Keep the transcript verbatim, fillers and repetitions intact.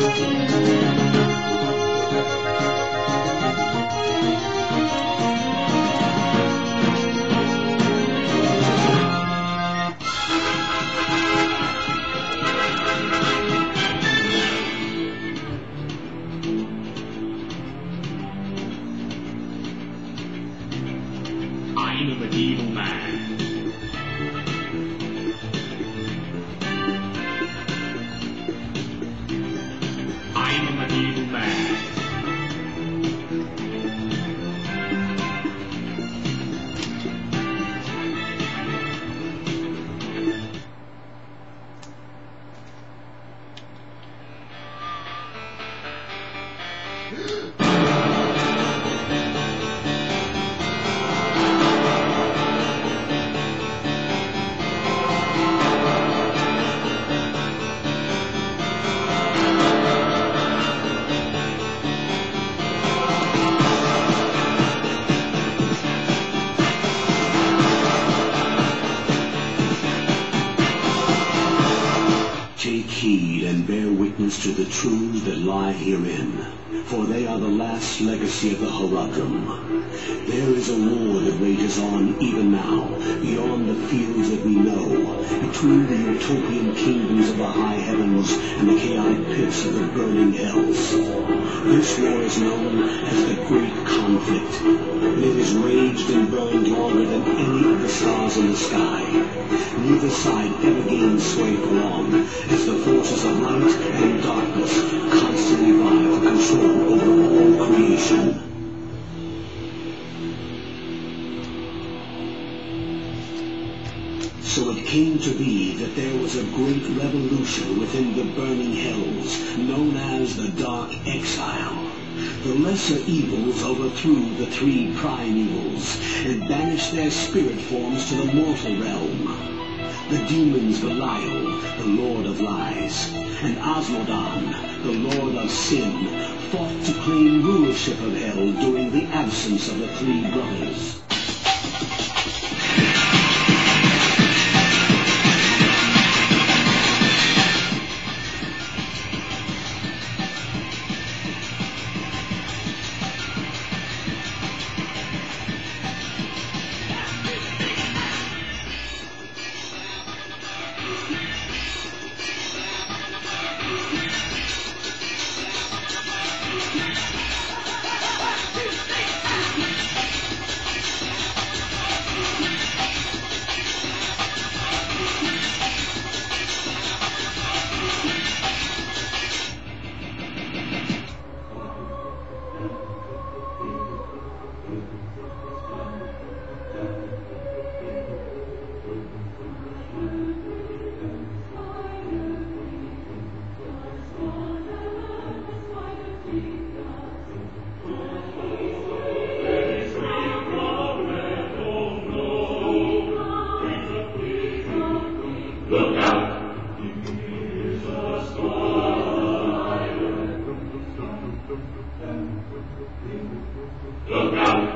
I'm a medieval man. I'm a medieval man. Take heed and bear witness to the truths that lie herein, for they are the last legacy of the Horadrim. There is a war that rages on even now, beyond the fields that we know, between the utopian kingdoms of the high heavens and the chaotic pits of the burning hells. This war is known as the Great Conflict, and it has raged and burned longer than any of the stars in the sky. Neither side ever gains sway for long, as the forces of light and darkness constantly vie for control over all creation. So it came to be that there was a great revolution within the burning hells, known as the Dark Exile. The lesser evils overthrew the three prime evils, and banished their spirit forms to the mortal realm. The demons Belial, the Lord of Lies, and Osmodan, the Lord of Sin, fought to claim rulership of Hell during the absence of the three brothers. Look out! Look out!